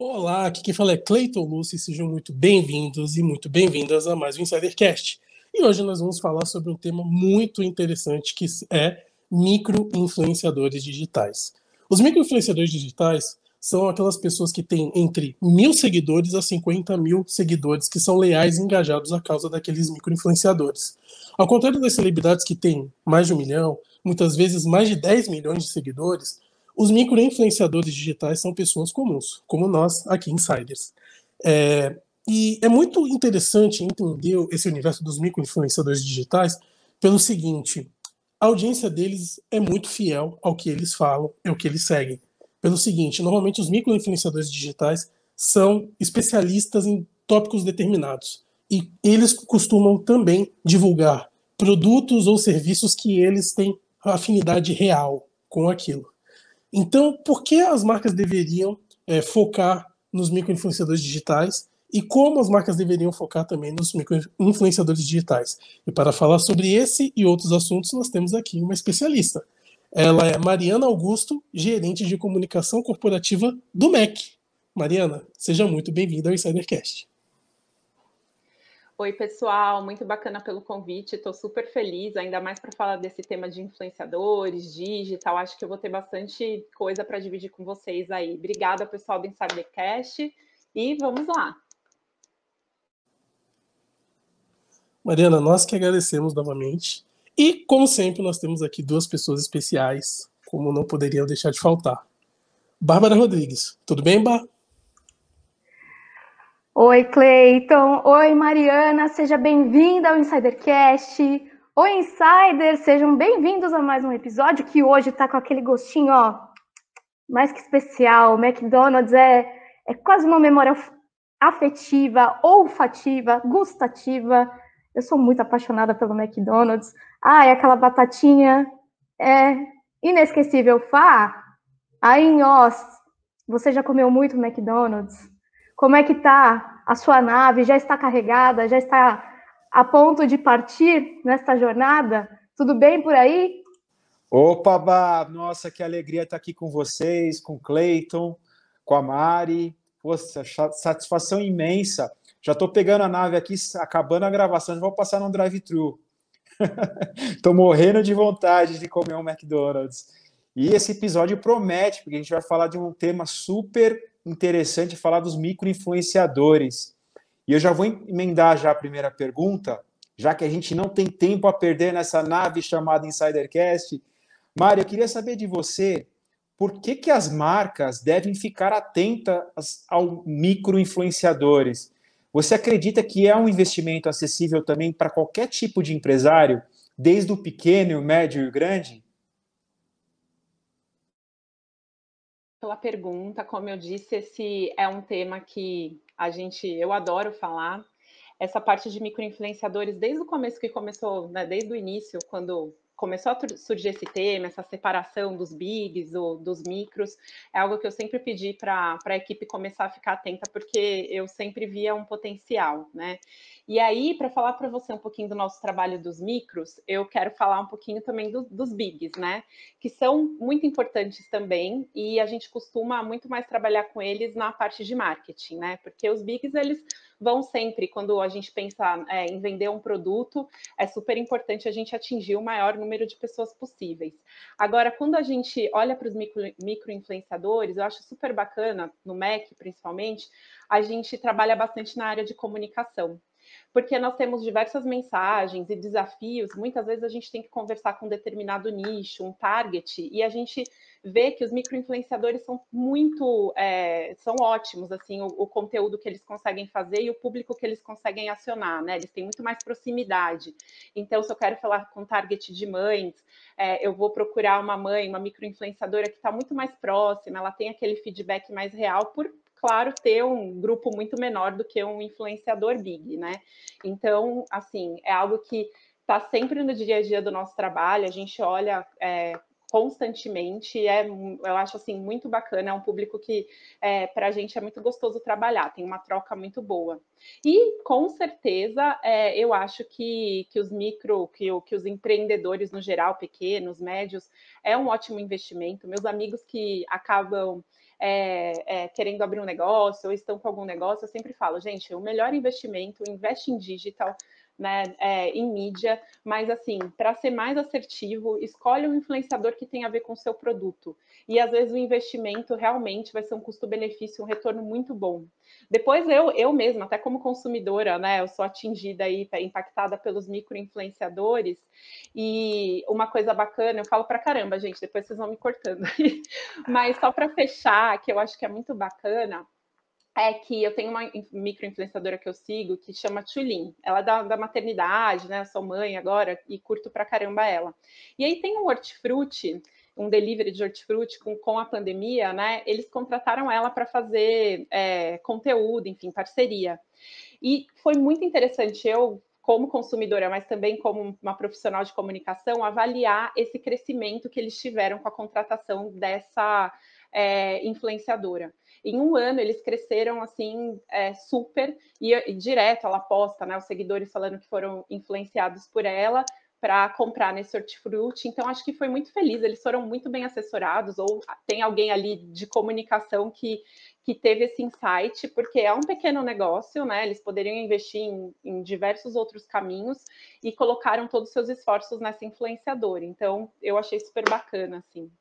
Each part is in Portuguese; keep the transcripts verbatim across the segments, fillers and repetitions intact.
Olá, aqui quem fala é Cleiton Lúcio, sejam muito bem-vindos e muito bem-vindas a mais um InsiderCast. E hoje nós vamos falar sobre um tema muito interessante que é micro-influenciadores digitais. Os micro-influenciadores digitais são aquelas pessoas que têm entre mil seguidores a cinquenta mil seguidores que são leais e engajados à causa daqueles micro-influenciadores. Ao contrário das celebridades que têm mais de um milhão, muitas vezes mais de dez milhões de seguidores, os micro-influenciadores digitais são pessoas comuns, como nós aqui, insiders. É, e é muito interessante entender esse universo dos micro-influenciadores digitais pelo seguinte: a audiência deles é muito fiel ao que eles falam, é o que eles seguem. Pelo seguinte, normalmente os micro-influenciadores digitais são especialistas em tópicos determinados. E eles costumam também divulgar produtos ou serviços que eles têm afinidade real com aquilo. Então, por que as marcas deveriam é, focar nos micro-influenciadores digitais e como as marcas deveriam focar também nos micro-influenciadores digitais? E para falar sobre esse e outros assuntos, nós temos aqui uma especialista. Ela é Mariana Augusto, gerente de comunicação corporativa do M E C. Mariana, seja muito bem-vinda ao InsiderCast. Oi, pessoal, muito bacana pelo convite, estou super feliz, ainda mais para falar desse tema de influenciadores, digital, acho que eu vou ter bastante coisa para dividir com vocês aí. Obrigada, pessoal do InsiderCast, e vamos lá. Mariana, nós que agradecemos novamente, e como sempre nós temos aqui duas pessoas especiais, como não poderiam deixar de faltar. Bárbara Rodrigues, tudo bem, Bá? Oi, Cleiton. Oi, Mariana. Seja bem-vinda ao InsiderCast. Oi, Insider. Sejam bem-vindos a mais um episódio que hoje tá com aquele gostinho, ó, mais que especial. O McDonald's é, é quase uma memória afetiva, olfativa, gustativa. Eu sou muito apaixonada pelo McDonald's. Ah, é aquela batatinha é inesquecível. Fá, aí em Oz, você já comeu muito McDonald's? Como é que está a sua nave? Já está carregada? Já está a ponto de partir nesta jornada? Tudo bem por aí? Opa, Bá! Nossa, que alegria estar aqui com vocês, com o Cleiton, com a Mari. Poxa, satisfação imensa. Já estou pegando a nave aqui, acabando a gravação, já vou passar num drive-thru. Estou morrendo de vontade de comer um McDonald's. E esse episódio promete, porque a gente vai falar de um tema super interessante, falar dos micro-influenciadores. E eu já vou emendar já a primeira pergunta, já que a gente não tem tempo a perder nessa nave chamada InsiderCast. Mari, eu queria saber de você, por que que as marcas devem ficar atentas aos micro-influenciadores? Você acredita que é um investimento acessível também para qualquer tipo de empresário, desde o pequeno, o médio e o grande? Pela pergunta, como eu disse, esse é um tema que a gente, eu adoro falar. Essa parte de micro-influenciadores, desde o começo que começou, né, desde o início, quando começou a surgir esse tema, essa separação dos bigs, ou dos micros, é algo que eu sempre pedi para a equipe começar a ficar atenta, porque eu sempre via um potencial, né? E aí, para falar para você um pouquinho do nosso trabalho dos micros, eu quero falar um pouquinho também do, dos bigs, né? Que são muito importantes também, e a gente costuma muito mais trabalhar com eles na parte de marketing, né? Porque os bigs, eles vão sempre, quando a gente pensa é, em vender um produto, é super importante a gente atingir o maior número de pessoas possíveis. Agora, quando a gente olha para os micro-influenciadores, eu acho super bacana, no M E C principalmente, a gente trabalha bastante na área de comunicação. Porque nós temos diversas mensagens e desafios, muitas vezes a gente tem que conversar com um determinado nicho, um target, e a gente vê que os micro-influenciadores são muito, é, são ótimos, assim, o, o conteúdo que eles conseguem fazer e o público que eles conseguem acionar, né? Eles têm muito mais proximidade. Então, se eu quero falar com target de mães, é, eu vou procurar uma mãe, uma micro-influenciadora que está muito mais próxima, ela tem aquele feedback mais real por, claro, ter um grupo muito menor do que um influenciador big, né? Então, assim, é algo que está sempre no dia a dia do nosso trabalho, a gente olha é, constantemente, é, eu acho, assim, muito bacana, é um público que, é, para a gente, é muito gostoso trabalhar, tem uma troca muito boa. E, com certeza, é, eu acho que, que os micro, que, que os empreendedores, no geral, pequenos, médios, é um ótimo investimento. Meus amigos que acabam é, é, querendo abrir um negócio ou estão com algum negócio, eu sempre falo, gente, o melhor investimento, investe em digital, né, é, em mídia, mas assim, para ser mais assertivo, escolhe um influenciador que tem a ver com o seu produto. E às vezes o investimento realmente vai ser um custo-benefício, um retorno muito bom. Depois eu, eu mesma, até como consumidora, né, eu sou atingida aí, impactada pelos micro-influenciadores, e uma coisa bacana, eu falo pra caramba, gente, depois vocês vão me cortando. Mas só para fechar, que eu acho que é muito bacana, é que eu tenho uma micro-influenciadora que eu sigo que chama Tulin. Ela é da, da maternidade, né? Eu sou mãe agora e curto pra caramba ela. E aí tem um hortifruti, um delivery de hortifruti com, com a pandemia, né? Eles contrataram ela para fazer é, conteúdo, enfim, parceria. E foi muito interessante eu, como consumidora, mas também como uma profissional de comunicação, avaliar esse crescimento que eles tiveram com a contratação dessa é, influenciadora. Em um ano, eles cresceram, assim, é, super, e, e direto ela posta, né, os seguidores falando que foram influenciados por ela para comprar nesse hortifruti. Então, acho que foi muito feliz, eles foram muito bem assessorados, ou tem alguém ali de comunicação que, que teve esse insight, porque é um pequeno negócio, né, eles poderiam investir em, em diversos outros caminhos, e colocaram todos os seus esforços nessa influenciadora. Então, eu achei super bacana, assim.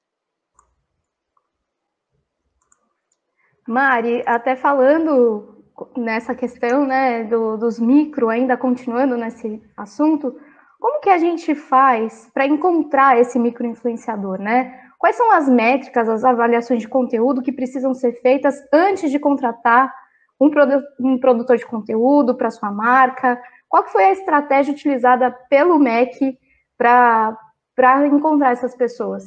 Mari, até falando nessa questão, né, do, dos micro, ainda continuando nesse assunto, como que a gente faz para encontrar esse micro-influenciador, né? Quais são as métricas, as avaliações de conteúdo que precisam ser feitas antes de contratar um, produ um produtor de conteúdo para sua marca? Qual que foi a estratégia utilizada pelo M E C para para encontrar essas pessoas?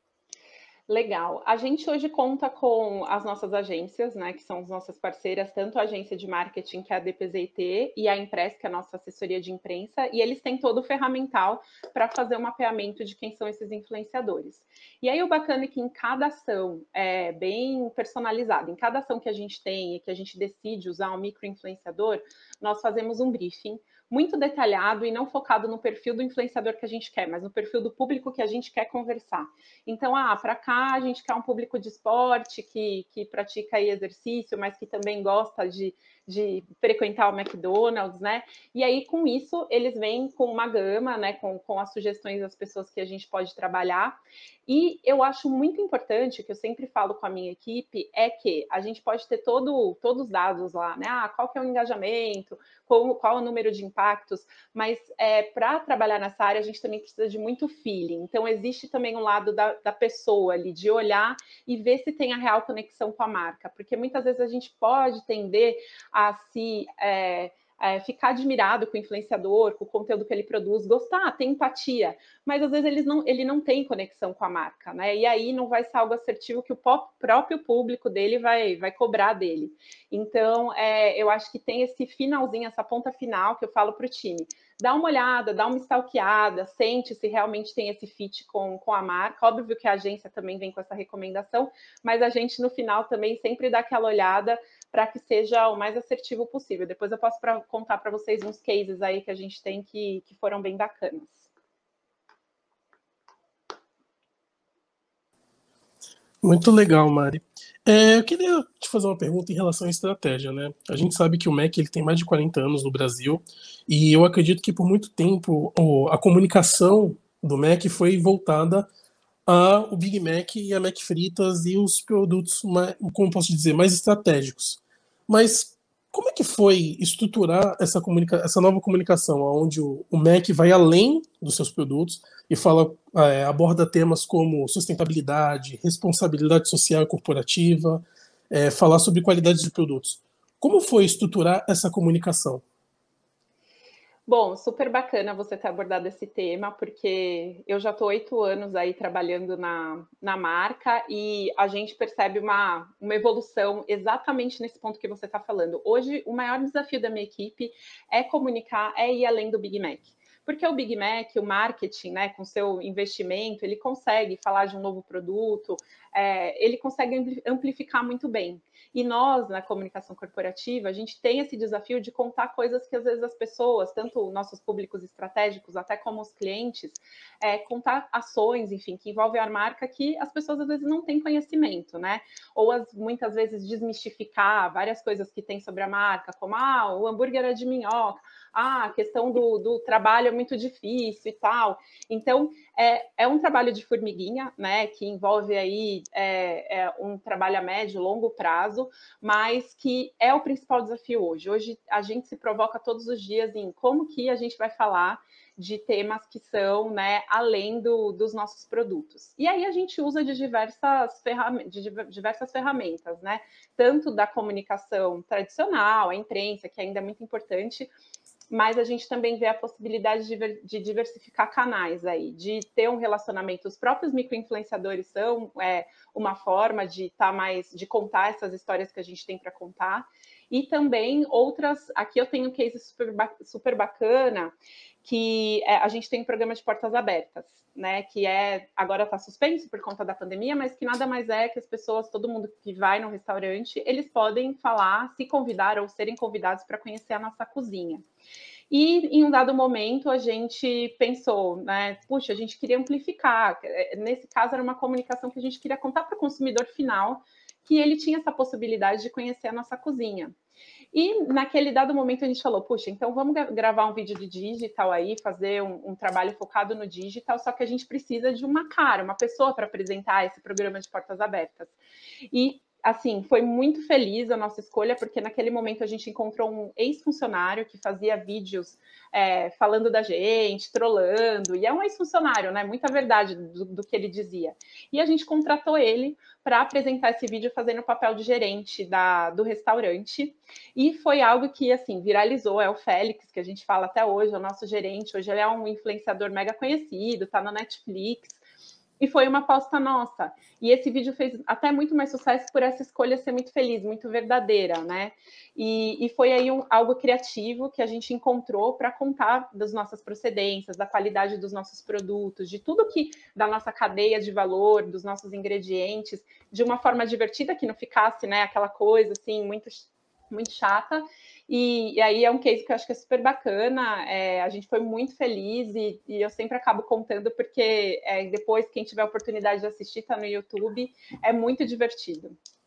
Legal. A gente hoje conta com as nossas agências, né, que são as nossas parceiras, tanto a agência de marketing, que é a D P Z T, e a Impress, que é a nossa assessoria de imprensa, e eles têm todo o ferramental para fazer o mapeamento de quem são esses influenciadores. E aí o bacana é que em cada ação é bem personalizada, em cada ação que a gente tem e que a gente decide usar um micro-influenciador, nós fazemos um briefing muito detalhado e não focado no perfil do influenciador que a gente quer, mas no perfil do público que a gente quer conversar. Então, ah, para cá a gente quer um público de esporte que, que pratica aí exercício, mas que também gosta de, de frequentar o McDonald's, né? E aí, com isso, eles vêm com uma gama, né? Com, com as sugestões das pessoas que a gente pode trabalhar. E eu acho muito importante, que eu sempre falo com a minha equipe, é que a gente pode ter todo, todos os dados lá, né? Ah, qual que é o engajamento, qual, qual é o número de impactos, mas é, para trabalhar nessa área a gente também precisa de muito feeling. Então, existe também um lado da, da pessoa ali, de olhar e ver se tem a real conexão com a marca, porque muitas vezes a gente pode tender a se... É, É, ficar admirado com o influenciador, com o conteúdo que ele produz, gostar, ter empatia, mas às vezes ele não, ele não tem conexão com a marca, né? E aí não vai ser algo assertivo que o próprio público dele vai, vai cobrar dele. Então, é, eu acho que tem esse finalzinho, essa ponta final que eu falo para o time. Dá uma olhada, dá uma stalkeada, sente se realmente tem esse fit com, com a marca. Óbvio que a agência também vem com essa recomendação, mas a gente, no final, também sempre dá aquela olhada para que seja o mais assertivo possível. Depois eu posso pra, contar para vocês uns cases aí que a gente tem que, que foram bem bacanas. Muito legal, Mari. É, eu queria te fazer uma pergunta em relação à estratégia, né? A gente sabe que o M E C ele tem mais de quarenta anos no Brasil e eu acredito que por muito tempo a comunicação do M E C foi voltada ao Big Mac e a Mac Fritas e os produtos, como posso dizer, mais estratégicos. Mas como é que foi estruturar essa, comunica essa nova comunicação, onde o, o M E C vai além dos seus produtos e fala, é, aborda temas como sustentabilidade, responsabilidade social e corporativa, é, falar sobre qualidade de produtos. Como foi estruturar essa comunicação? Bom, super bacana você ter abordado esse tema, porque eu já estou oito anos aí trabalhando na, na marca e a gente percebe uma, uma evolução exatamente nesse ponto que você está falando. Hoje, o maior desafio da minha equipe é comunicar, é ir além do Big Mac. Porque o Big Mac, o marketing, né, com seu investimento, ele consegue falar de um novo produto, é, ele consegue amplificar muito bem. E nós, na comunicação corporativa, a gente tem esse desafio de contar coisas que, às vezes, as pessoas, tanto nossos públicos estratégicos, até como os clientes, é, contar ações, enfim, que envolvem a marca que as pessoas, às vezes, não têm conhecimento, né? Ou, as, muitas vezes, desmistificar várias coisas que tem sobre a marca, como, ah, o hambúrguer é de minhoca, ah, a questão do, do trabalho é muito difícil e tal. Então, é, é um trabalho de formiguinha, né, que envolve aí é, é um trabalho a médio, longo prazo, mas que é o principal desafio hoje. Hoje, a gente se provoca todos os dias em como que a gente vai falar de temas que são, né, além do, dos nossos produtos. E aí a gente usa de diversas, ferram de diversas ferramentas, né, tanto da comunicação tradicional, a imprensa, que ainda é muito importante, mas a gente também vê a possibilidade de, de diversificar canais aí, de ter um relacionamento. Os próprios micro-influenciadores são é, uma forma de estar tá mais, de contar essas histórias que a gente tem para contar. E também outras, aqui eu tenho um case super, super bacana, que é, a gente tem um programa de portas abertas, né? Que é, agora está suspenso por conta da pandemia, mas que nada mais é que as pessoas, todo mundo que vai no restaurante, eles podem falar, se convidar ou serem convidados para conhecer a nossa cozinha. E em um dado momento a gente pensou, né? Puxa, a gente queria amplificar. Nesse caso, era uma comunicação que a gente queria contar para o consumidor final que ele tinha essa possibilidade de conhecer a nossa cozinha. E naquele dado momento a gente falou, puxa, então vamos gravar um vídeo de digital aí, fazer um, um trabalho focado no digital, só que a gente precisa de uma cara, uma pessoa para apresentar esse programa de portas abertas. E assim, foi muito feliz a nossa escolha, porque naquele momento a gente encontrou um ex-funcionário que fazia vídeos é, falando da gente, trolando, e é um ex-funcionário, né? Muita verdade do, do que ele dizia. E a gente contratou ele para apresentar esse vídeo fazendo o papel de gerente da, do restaurante, e foi algo que, assim, viralizou. É o Félix, que a gente fala até hoje, é o nosso gerente. Hoje ele é um influenciador mega conhecido, tá na Netflix, e foi uma aposta nossa. E esse vídeo fez até muito mais sucesso por essa escolha ser muito feliz, muito verdadeira, né? E, e foi aí um, algo criativo que a gente encontrou para contar das nossas procedências, da qualidade dos nossos produtos, de tudo que, da nossa cadeia de valor, dos nossos ingredientes, de uma forma divertida, que não ficasse, né, aquela coisa, assim, muito, muito chata. E, e aí é um case que eu acho que é super bacana, é, a gente foi muito feliz e, e eu sempre acabo contando porque é, depois, quem tiver a oportunidade de assistir, tá no YouTube, é muito divertido.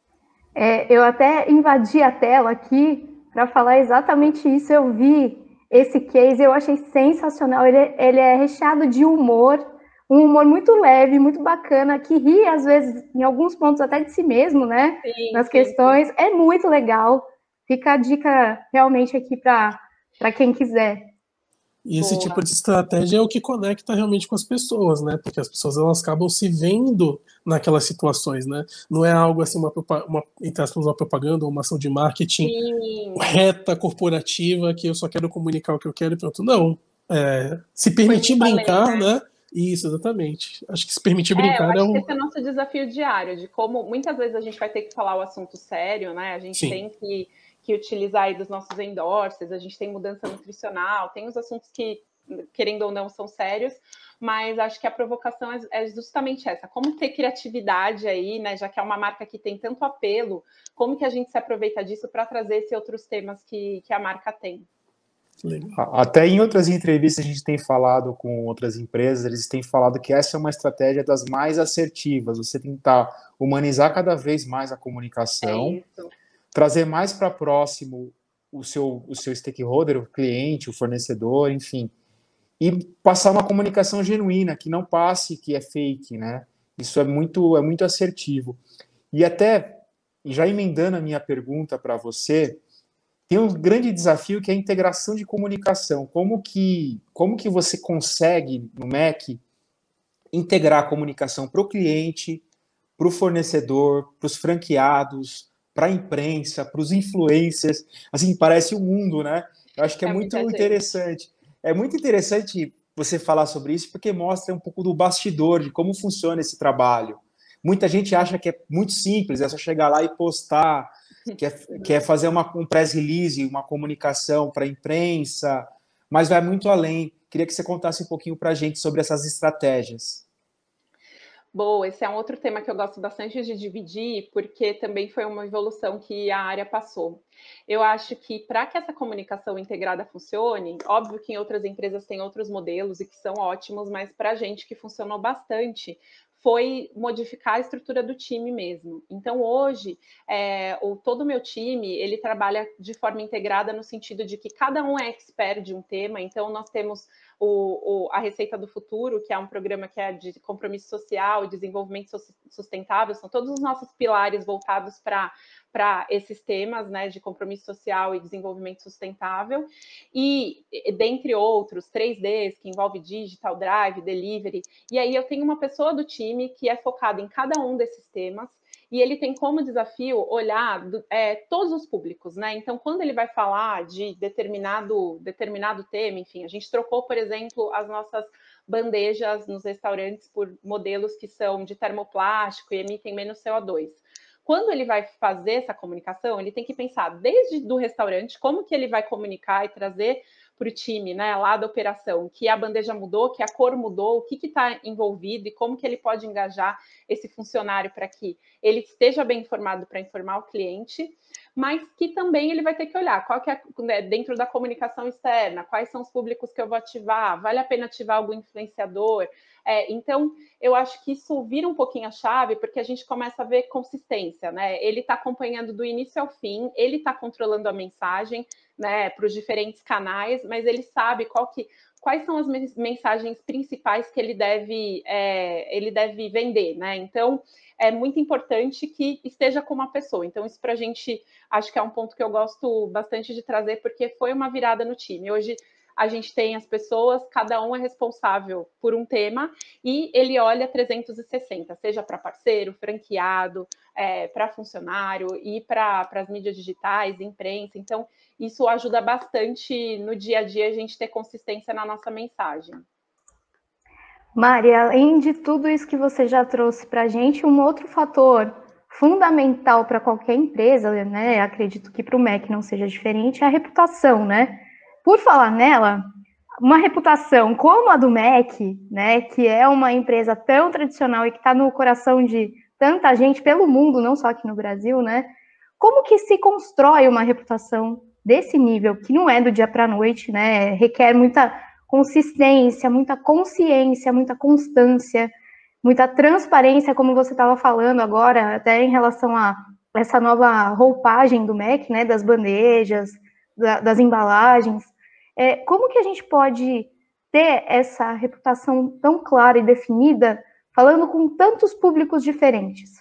É, eu até invadi a tela aqui para falar exatamente isso. Eu vi esse case, eu achei sensacional, ele, ele é recheado de humor, um humor muito leve, muito bacana, que ri às vezes, em alguns pontos até de si mesmo, né, sim, nas sim, questões, sim. É muito legal. Fica a dica realmente aqui para quem quiser. E esse Boa. tipo de estratégia é o que conecta realmente com as pessoas, né? Porque as pessoas elas acabam se vendo naquelas situações, né? Não é algo assim, uma, uma, entre aspas, uma propaganda ou uma ação de marketing Sim. reta, corporativa, que eu só quero comunicar o que eu quero e pronto. Não. É, se permitir brincar, além, né? né? Isso, exatamente. Acho que se permitir é, brincar eu acho é um... que esse é o nosso desafio diário, de como muitas vezes a gente vai ter que falar o assunto sério, né? A gente Sim. tem que, que utilizar aí dos nossos endorses, a gente tem mudança nutricional, tem os assuntos que, querendo ou não, são sérios, mas acho que a provocação é, é justamente essa, como ter criatividade aí, né? Já que é uma marca que tem tanto apelo, como que a gente se aproveita disso para trazer esses outros temas que, que a marca tem. Até em outras entrevistas a gente tem falado com outras empresas, eles têm falado que essa é uma estratégia das mais assertivas, você tentar humanizar cada vez mais a comunicação, é trazer mais para próximo o seu, o seu stakeholder, o cliente, o fornecedor, enfim, e passar uma comunicação genuína, que não passe que é fake, né? Isso é muito, é muito assertivo. E até, já emendando a minha pergunta para você, tem um grande desafio que é a integração de comunicação. Como que, como que você consegue, no M E C, integrar a comunicação para o cliente, para o fornecedor, para os franqueados, para a imprensa, para os influencers? Assim, parece um mundo, né? Eu acho que é, é muito interessante. Gente. É muito interessante você falar sobre isso, porque mostra um pouco do bastidor, de como funciona esse trabalho. Muita gente acha que é muito simples, é só chegar lá e postar, quer, quer fazer uma, um press release, uma comunicação para a imprensa, mas vai muito além. Queria que você contasse um pouquinho para a gente sobre essas estratégias. Boa, esse é um outro tema que eu gosto bastante de dividir, porque também foi uma evolução que a área passou. Eu acho que para que essa comunicação integrada funcione, óbvio que em outras empresas tem outros modelos e que são ótimos, mas para a gente que funcionou bastante, foi modificar a estrutura do time mesmo. Então, hoje, é, o, todo o meu time, ele trabalha de forma integrada no sentido de que cada um é expert de um tema, então nós temos o, o, a Receita do Futuro, que é um programa que é de compromisso social e desenvolvimento sustentável, são todos os nossos pilares voltados para para esses temas, né, de compromisso social e desenvolvimento sustentável, e dentre outros, três Ds, que envolve digital, drive, delivery, e aí eu tenho uma pessoa do time que é focada em cada um desses temas, e ele tem como desafio olhar é, todos os públicos, né? Então, quando ele vai falar de determinado, determinado tema, enfim, a gente trocou, por exemplo, as nossas bandejas nos restaurantes por modelos que são de termoplástico e emitem menos C O dois. Quando ele vai fazer essa comunicação, ele tem que pensar desde do restaurante, como que ele vai comunicar e trazer para o time, né, lá da operação, que a bandeja mudou, que a cor mudou, o que está envolvido e como que ele pode engajar esse funcionário para que ele esteja bem informado para informar o cliente, mas que também ele vai ter que olhar qual que é, né, dentro da comunicação externa, quais são os públicos que eu vou ativar, vale a pena ativar algum influenciador. É, então, eu acho que isso vira um pouquinho a chave, porque a gente começa a ver consistência, né? Ele está acompanhando do início ao fim, ele está controlando a mensagem, né, para os diferentes canais, mas ele sabe qual que, quais são as mensagens principais que ele deve, é, ele deve vender, né? Então, é muito importante que esteja com uma pessoa. Então, isso para a gente, acho que é um ponto que eu gosto bastante de trazer, porque foi uma virada no time. Hoje, a gente tem as pessoas, cada um é responsável por um tema e ele olha trezentos e sessenta, seja para parceiro, franqueado, é, para funcionário e para as mídias digitais, imprensa. Então, isso ajuda bastante no dia a dia a gente ter consistência na nossa mensagem. Mari, além de tudo isso que você já trouxe para a gente, um outro fator fundamental para qualquer empresa, né? Acredito que para o M E C não seja diferente, é a reputação, né? Por falar nela, uma reputação como a do M E C, né, que é uma empresa tão tradicional e que está no coração de tanta gente pelo mundo, não só aqui no Brasil, né? Como que se constrói uma reputação desse nível, que não é do dia para a noite, né? Requer muita consistência, muita consciência, muita constância, muita transparência, como você estava falando agora, até em relação a essa nova roupagem do M E C, né, das bandejas, da, das embalagens. É, como que a gente pode ter essa reputação tão clara e definida, falando com tantos públicos diferentes?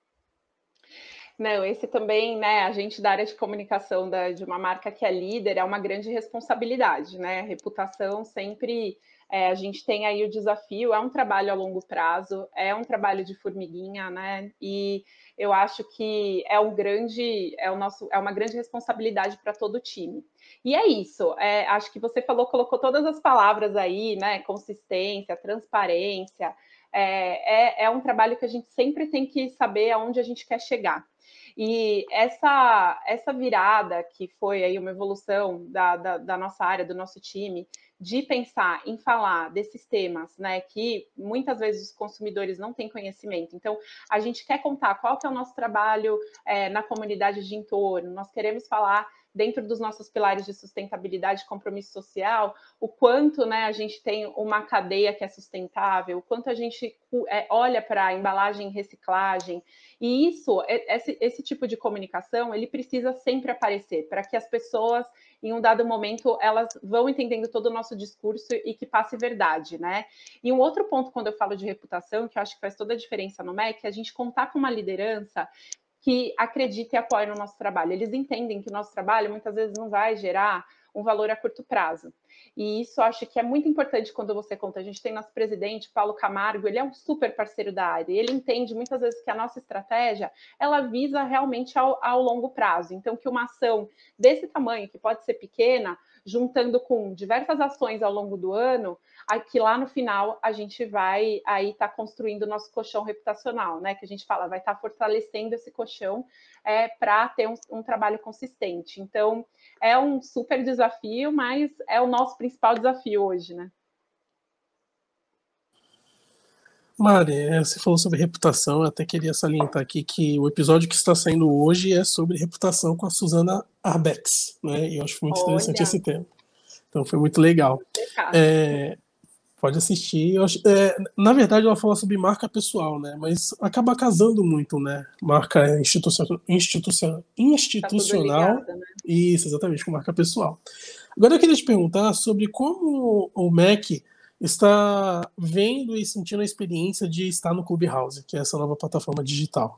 Não, esse também, né, a gente da área de comunicação da, de uma marca que é líder, é uma grande responsabilidade, né? Reputação sempre, é, a gente tem aí o desafio, é um trabalho a longo prazo, é um trabalho de formiguinha, né? E eu acho que é um grande, é o nosso, é uma grande responsabilidade para todo o time. E é isso, é, acho que você falou, colocou todas as palavras aí, né? Consistência, transparência. É, é, é um trabalho que a gente sempre tem que saber aonde a gente quer chegar. E essa, essa virada, que foi aí uma evolução da, da, da nossa área, do nosso time, de pensar em falar desses temas, né, que muitas vezes os consumidores não têm conhecimento. Então, a gente quer contar qual que é o nosso trabalho é, na comunidade de entorno, nós queremos falar dentro dos nossos pilares de sustentabilidade e compromisso social, o quanto, né, a gente tem uma cadeia que é sustentável, o quanto a gente é, olha para a embalagem e reciclagem. E isso, esse, esse tipo de comunicação, ele precisa sempre aparecer, para que as pessoas, em um dado momento, elas vão entendendo todo o nosso discurso e que passe verdade, né? E um outro ponto, quando eu falo de reputação, que eu acho que faz toda a diferença no M E C, é a gente contar com uma liderança que acredita e apoia no nosso trabalho. Eles entendem que o nosso trabalho muitas vezes não vai gerar um valor a curto prazo. E isso acho que é muito importante quando você conta. A gente tem nosso presidente, Paulo Camargo, ele é um super parceiro da área. Ele entende muitas vezes que a nossa estratégia, ela visa realmente ao, ao longo prazo. Então, que uma ação desse tamanho, que pode ser pequena, juntando com diversas ações ao longo do ano, aqui lá no final a gente vai aí estar tá construindo o nosso colchão reputacional, né? Que a gente fala, vai estar tá fortalecendo esse colchão é, para ter um, um trabalho consistente. Então, é um super desafio, mas é o nosso principal desafio hoje, né? Mari, você falou sobre reputação, eu até queria salientar aqui que o episódio que está saindo hoje é sobre reputação com a Suzana Arbex, né? E eu acho muito interessante Olha, esse tema. Então foi muito legal. É, pode assistir. Eu acho, é, na verdade, ela fala sobre marca pessoal, né? Mas acaba casando muito, né? Marca institucional, institucional, tá tudo institucional ligado, né? isso, exatamente, com marca pessoal. Agora eu queria te perguntar sobre como o Mac está vendo e sentindo a experiência de estar no Clubhouse, que é essa nova plataforma digital.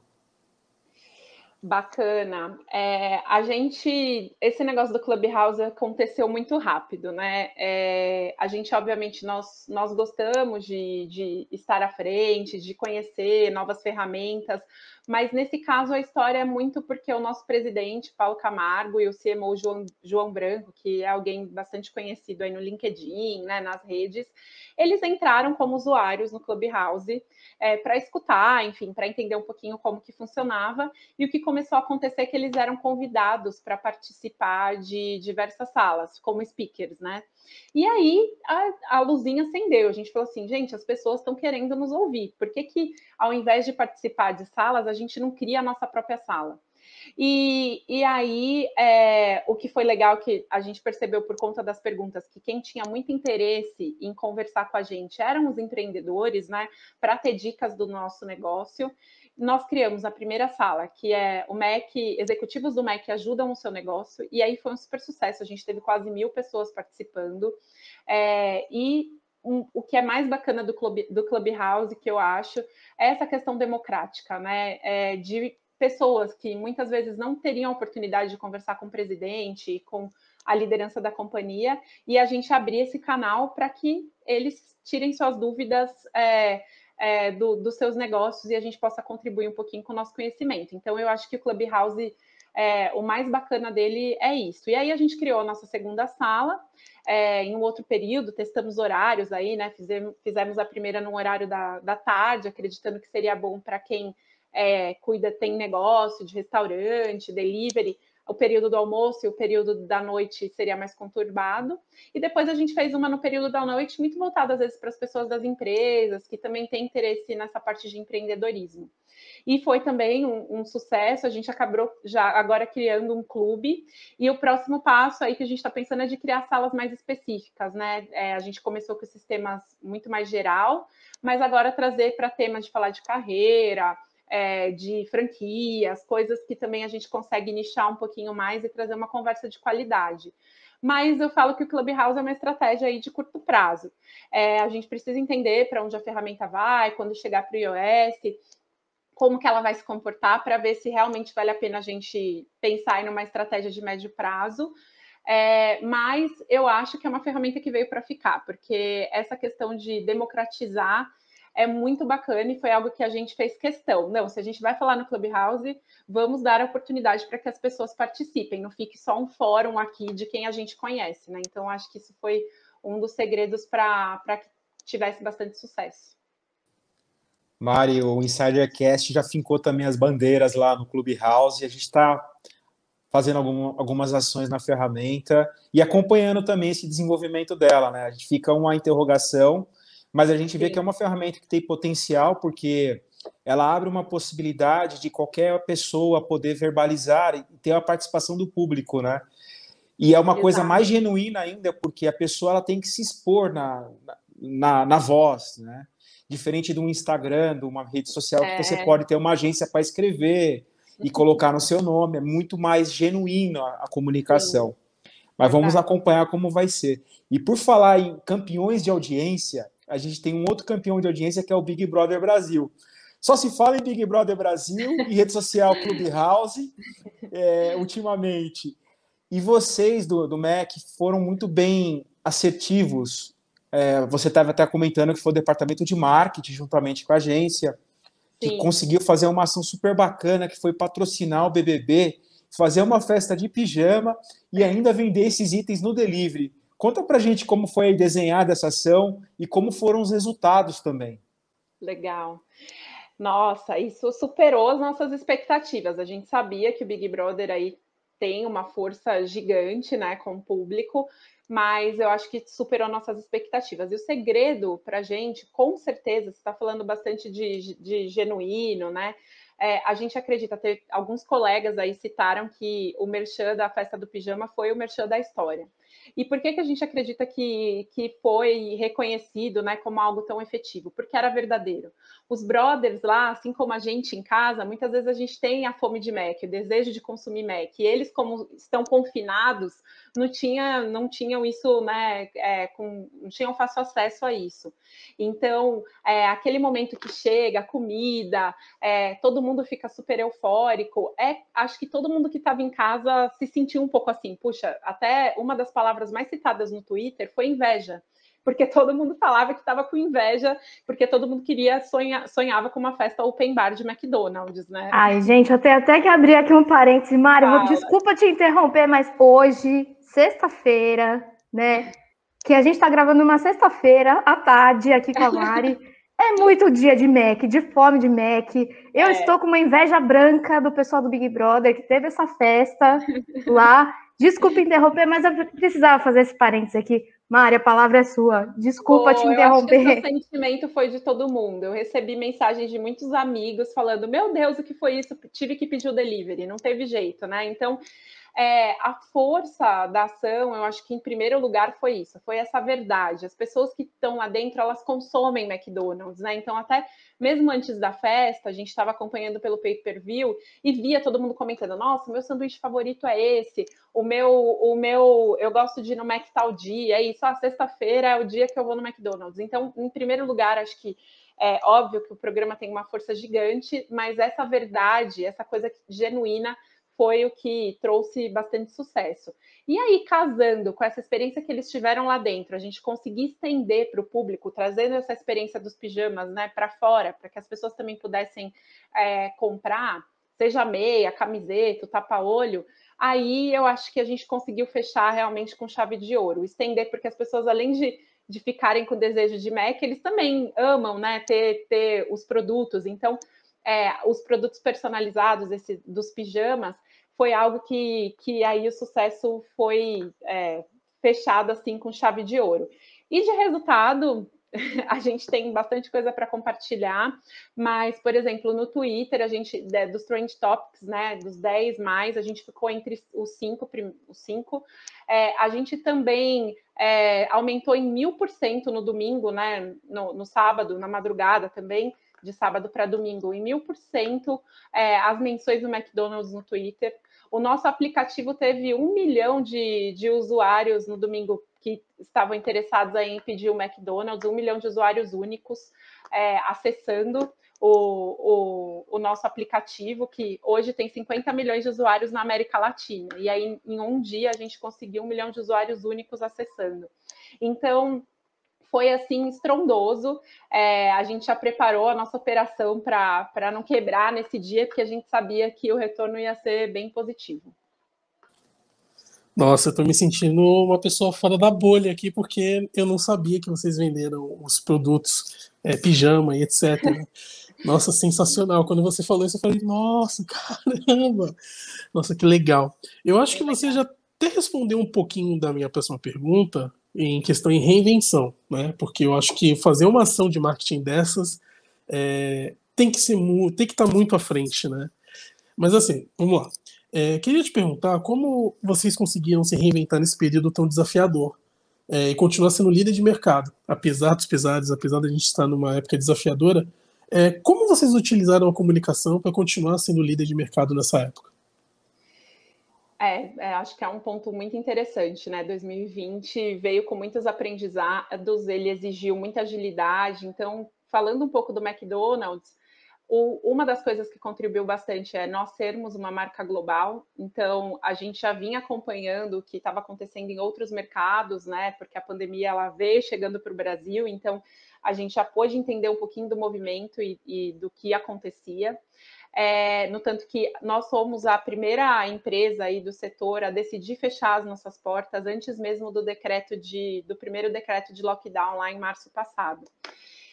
Bacana. É, a gente, esse negócio do Clubhouse aconteceu muito rápido, né? É, a gente, obviamente, nós, nós gostamos de, de estar à frente, de conhecer novas ferramentas, mas nesse caso a história é muito porque o nosso presidente, Paulo Camargo, e o C M O João, João Branco, que é alguém bastante conhecido aí no LinkedIn, né, nas redes, eles entraram como usuários no Clubhouse é, para escutar, enfim, para entender um pouquinho como que funcionava. E o que começou a acontecer é que eles eram convidados para participar de diversas salas, como speakers, né? E aí a, a luzinha acendeu. A gente falou assim, gente, as pessoas estão querendo nos ouvir. Por que que, ao invés de participar de salas, a gente não cria a nossa própria sala? E, e aí, é, o que foi legal que a gente percebeu por conta das perguntas, que quem tinha muito interesse em conversar com a gente eram os empreendedores, né? Para ter dicas do nosso negócio. Nós criamos a primeira sala, que é o Mac, executivos do Mac ajudam o seu negócio, e aí foi um super sucesso. A gente teve quase mil pessoas participando. É, e um, o que é mais bacana do, Club, do Clubhouse, que eu acho, é essa questão democrática, né? É, de pessoas que muitas vezes não teriam a oportunidade de conversar com o presidente, com a liderança da companhia, e a gente abrir esse canal para que eles tirem suas dúvidas é, é, do, dos seus negócios e a gente possa contribuir um pouquinho com o nosso conhecimento. Então, eu acho que o Clubhouse, é, o mais bacana dele é isso. E aí a gente criou a nossa segunda sala, é, em um outro período, testamos horários aí, né? Fizemos, fizemos a primeira no horário da, da tarde, acreditando que seria bom para quem É, cuida, tem negócio de restaurante, delivery, o período do almoço e o período da noite seria mais conturbado. E depois a gente fez uma no período da noite, muito voltada às vezes para as pessoas das empresas, que também têm interesse nessa parte de empreendedorismo. E foi também um, um sucesso, a gente acabou já agora criando um clube, e o próximo passo aí que a gente está pensando é de criar salas mais específicas, né? É, a gente começou com esses temas muito mais geral, mas agora trazer para temas de falar de carreira, É, de franquias, coisas que também a gente consegue nichar um pouquinho mais e trazer uma conversa de qualidade. Mas eu falo que o Clubhouse é uma estratégia aí de curto prazo. É, a gente precisa entender para onde a ferramenta vai, quando chegar para o iOS, como que ela vai se comportar, para ver se realmente vale a pena a gente pensar em uma estratégia de médio prazo. É, mas eu acho que é uma ferramenta que veio para ficar, porque essa questão de democratizar é muito bacana e foi algo que a gente fez questão. Não, se a gente vai falar no Clubhouse, vamos dar a oportunidade para que as pessoas participem, não fique só um fórum aqui de quem a gente conhece, né? Então, acho que isso foi um dos segredos para que tivesse bastante sucesso. Mari, o InsiderCast já fincou também as bandeiras lá no Clubhouse, e a gente está fazendo algum, algumas ações na ferramenta e acompanhando também esse desenvolvimento dela, né? A gente fica uma interrogação, mas a gente Sim. vê que é uma ferramenta que tem potencial, porque ela abre uma possibilidade de qualquer pessoa poder verbalizar e ter a participação do público, né? E é uma Exato. coisa mais genuína ainda, porque a pessoa ela tem que se expor na, na, na voz, né? Diferente de um Instagram, de uma rede social, é. que você pode ter uma agência para escrever e colocar no seu nome, é muito mais genuíno a, a comunicação. Sim. Mas vamos Verdade. acompanhar como vai ser. E por falar em campeões de audiência, a gente tem um outro campeão de audiência que é o Big Brother Brasil. Só se fala em Big Brother Brasil e rede social Clubhouse, é, ultimamente. E vocês do, do Mac foram muito bem assertivos. É, você estava até comentando que foi o departamento de marketing, juntamente com a agência, que Sim. conseguiu fazer uma ação super bacana, que foi patrocinar o B B B, fazer uma festa de pijama e ainda vender esses itens no delivery. Conta pra gente como foi desenhada essa ação e como foram os resultados também. Legal. Nossa, isso superou as nossas expectativas. A gente sabia que o Big Brother aí tem uma força gigante, né, com o público, mas eu acho que superou nossas expectativas. E o segredo para a gente, com certeza, você está falando bastante de, de genuíno, né? É, a gente acredita, ter alguns colegas aí citaram que o merchan da festa do pijama foi o merchan da história. E por que, que a gente acredita que, que foi reconhecido, né, como algo tão efetivo? Porque era verdadeiro. Os brothers lá, assim como a gente em casa, muitas vezes a gente tem a fome de Mac, o desejo de consumir Mac. E eles, como estão confinados, não, tinha, não tinham isso, né, é, com, não tinham fácil acesso a isso. Então, é, aquele momento que chega, a comida, é, todo mundo fica super eufórico. É, acho que todo mundo que estava em casa se sentiu um pouco assim, puxa, até uma das palavras mais citadas no Twitter foi inveja, porque todo mundo falava que estava com inveja, porque todo mundo queria sonhar, sonhava com uma festa open bar de McDonald's, né? Ai, gente, eu tenho até que abrir aqui um parêntese, Mari, vou, desculpa te interromper, mas hoje, sexta-feira, né, que a gente tá gravando uma sexta-feira à tarde aqui com a Mari, é muito dia de Mac, de fome de Mac. Eu é. estou com uma inveja branca do pessoal do Big Brother, que teve essa festa lá. Desculpa interromper, mas eu precisava fazer esse parênteses aqui. Mari, a palavra é sua. Desculpa Pô, te interromper. Eu acho que esse sentimento foi de todo mundo. Eu recebi mensagens de muitos amigos falando, meu Deus, o que foi isso? Tive que pedir o delivery, não teve jeito, né? Então, é, a força da ação, eu acho que em primeiro lugar foi isso, foi essa verdade. As pessoas que estão lá dentro, elas consomem McDonald's, né? Então, até mesmo antes da festa, a gente estava acompanhando pelo pay-per-view e via todo mundo comentando, nossa, meu sanduíche favorito é esse, o meu, o meu, eu gosto de ir no Mac tal dia, é isso, a sexta-feira é o dia que eu vou no McDonald's. Então, em primeiro lugar, acho que é óbvio que o programa tem uma força gigante, mas essa verdade, essa coisa genuína, foi o que trouxe bastante sucesso. E aí, casando com essa experiência que eles tiveram lá dentro, a gente conseguir estender para o público, trazendo essa experiência dos pijamas, né, para fora, para que as pessoas também pudessem é, comprar, seja meia, camiseta, tapa-olho, aí eu acho que a gente conseguiu fechar realmente com chave de ouro, estender, porque as pessoas, além de, de ficarem com desejo de Mac, eles também amam, né, ter, ter os produtos. Então, é, os produtos personalizados esse, dos pijamas, foi algo que, que aí o sucesso foi é, fechado assim com chave de ouro. E de resultado, a gente tem bastante coisa para compartilhar, mas, por exemplo, no Twitter, a gente, dos Trend Topics, né, dos dez mais, a gente ficou entre os cinco, os cinco. É, a gente também é, aumentou em mil por cento no domingo, né, no, no sábado, na madrugada também, de sábado para domingo, em mil por cento é, as menções do McDonald's no Twitter. O nosso aplicativo teve um milhão de, de usuários no domingo que estavam interessados em pedir o McDonald's, um milhão de usuários únicos é, acessando o, o, o nosso aplicativo, que hoje tem cinquenta milhões de usuários na América Latina. E aí, em um dia, a gente conseguiu um milhão de usuários únicos acessando. Então, foi assim estrondoso. É, a gente já preparou a nossa operação para não quebrar nesse dia, porque a gente sabia que o retorno ia ser bem positivo. Nossa, eu tô me sentindo uma pessoa fora da bolha aqui, porque eu não sabia que vocês venderam os produtos, é, pijama e etcétera. Nossa, sensacional. Quando você falou isso, eu falei, nossa, caramba! Nossa, que legal. Eu acho que você já até respondeu um pouquinho da minha próxima pergunta, em questão em reinvenção, né? Porque eu acho que fazer uma ação de marketing dessas é, tem que ser tem que estar muito à frente, né? Mas assim, vamos lá. É, queria te perguntar como vocês conseguiram se reinventar nesse período tão desafiador é, e continuar sendo líder de mercado, apesar dos pesares, apesar da gente estar numa época desafiadora. É, como vocês utilizaram a comunicação para continuar sendo líder de mercado nessa época? É, é, acho que é um ponto muito interessante, né? dois mil e vinte veio com muitos aprendizados, ele exigiu muita agilidade. Então, falando um pouco do McDonald's, o, uma das coisas que contribuiu bastante é nós sermos uma marca global. Então, a gente já vinha acompanhando o que estava acontecendo em outros mercados, né? Porque a pandemia ela veio chegando para o Brasil, então a gente já pôde entender um pouquinho do movimento e, e do que acontecia. É, no tanto que nós somos a primeira empresa aí do setor a decidir fechar as nossas portas antes mesmo do decreto de, do primeiro decreto de lockdown lá em março passado.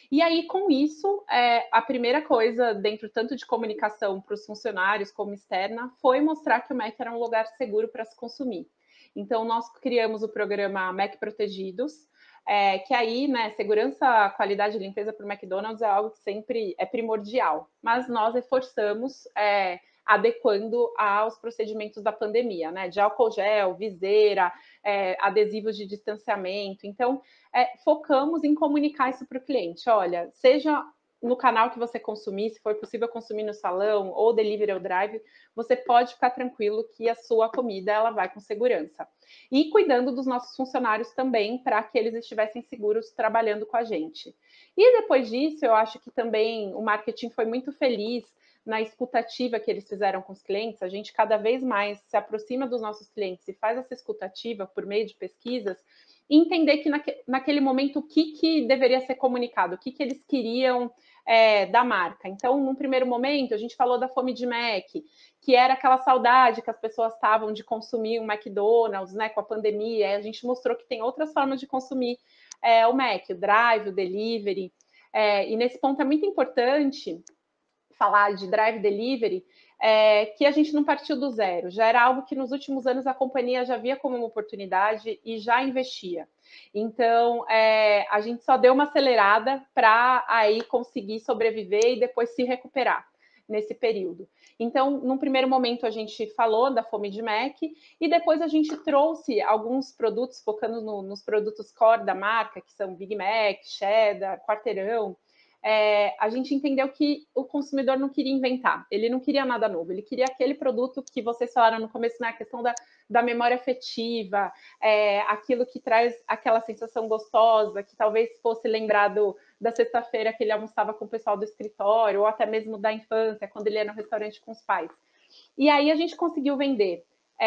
E aí, com isso, é, a primeira coisa, dentro tanto de comunicação para os funcionários como externa, foi mostrar que o Mac era um lugar seguro para se consumir. Então, nós criamos o programa Mac Protegidos, é, que aí, né, segurança, qualidade e limpeza para o McDonald's é algo que sempre é primordial, mas nós reforçamos, é, adequando aos procedimentos da pandemia, né, de álcool gel, viseira, é, adesivos de distanciamento. Então, é, focamos em comunicar isso para o cliente. Olha, seja no canal que você consumir, se for possível consumir no salão ou delivery ou drive, você pode ficar tranquilo que a sua comida ela vai com segurança. E cuidando dos nossos funcionários também, para que eles estivessem seguros trabalhando com a gente. E depois disso, eu acho que também o marketing foi muito feliz na escutativa que eles fizeram com os clientes. A gente cada vez mais se aproxima dos nossos clientes e faz essa escutativa por meio de pesquisas, e entender que naque, naquele momento o que, que deveria ser comunicado, o que, que eles queriam é, da marca. Então, num primeiro momento, a gente falou da fome de Mac, que era aquela saudade que as pessoas estavam de consumir um McDonald's, né, com a pandemia. E a gente mostrou que tem outras formas de consumir é, o Mac, o drive, o delivery. É, e nesse ponto é muito importante falar de drive delivery, é, que a gente não partiu do zero, já era algo que nos últimos anos a companhia já via como uma oportunidade e já investia. Então, é, a gente só deu uma acelerada para aí conseguir sobreviver e depois se recuperar nesse período. Então, num primeiro momento, a gente falou da fome de Mac e depois a gente trouxe alguns produtos, focando no, nos produtos core da marca, que são Big Mac, Cheddar, Quarteirão. É, a gente entendeu que o consumidor não queria inventar, ele não queria nada novo, ele queria aquele produto que vocês falaram no começo, né, a questão da, da memória afetiva, é, aquilo que traz aquela sensação gostosa, que talvez fosse lembrado da sexta-feira que ele almoçava com o pessoal do escritório, ou até mesmo da infância, quando ele ia no restaurante com os pais. E aí a gente conseguiu vender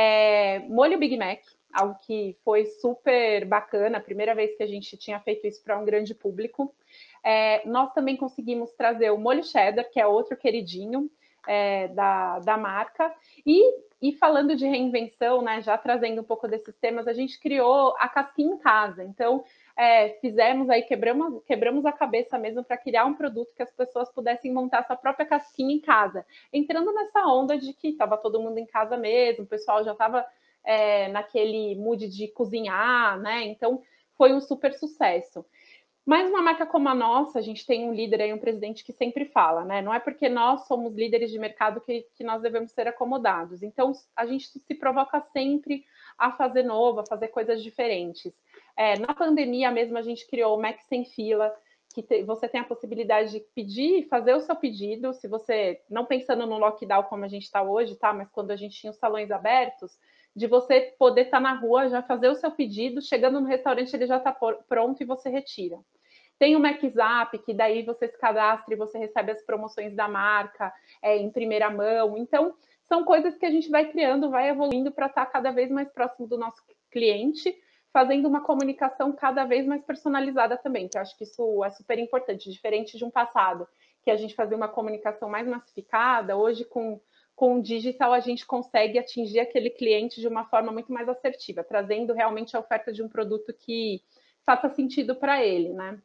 é, molho Big Mac, algo que foi super bacana, a primeira vez que a gente tinha feito isso para um grande público. É, nós também conseguimos trazer o molho cheddar, que é outro queridinho é, da, da marca. E, e falando de reinvenção, né, já trazendo um pouco desses temas, a gente criou a casquinha em casa. Então, é, fizemos aí, quebramos, quebramos a cabeça mesmo para criar um produto que as pessoas pudessem montar sua própria casquinha em casa. Entrando nessa onda de que estava todo mundo em casa mesmo, o pessoal já estava é, naquele mood de cozinhar, né? Então, foi um super sucesso. Mas uma marca como a nossa, a gente tem um líder aí, um presidente que sempre fala, né? Não é porque nós somos líderes de mercado que, que nós devemos ser acomodados. Então, a gente se provoca sempre a fazer novo, a fazer coisas diferentes. É, na pandemia mesmo, a gente criou o Mac Sem Fila, que te, você tem a possibilidade de pedir, fazer o seu pedido, se você, não pensando no lockdown como a gente está hoje, tá? Mas quando a gente tinha os salões abertos, de você poder estar tá na rua, já fazer o seu pedido, chegando no restaurante ele já está pronto e você retira. Tem o MacZap, que daí você se cadastra e você recebe as promoções da marca é, em primeira mão. Então, são coisas que a gente vai criando, vai evoluindo para estar cada vez mais próximo do nosso cliente, fazendo uma comunicação cada vez mais personalizada também, que eu acho que isso é super importante, diferente de um passado, que a gente fazia uma comunicação mais massificada, hoje com, com o digital a gente consegue atingir aquele cliente de uma forma muito mais assertiva, trazendo realmente a oferta de um produto que faça sentido para ele, né?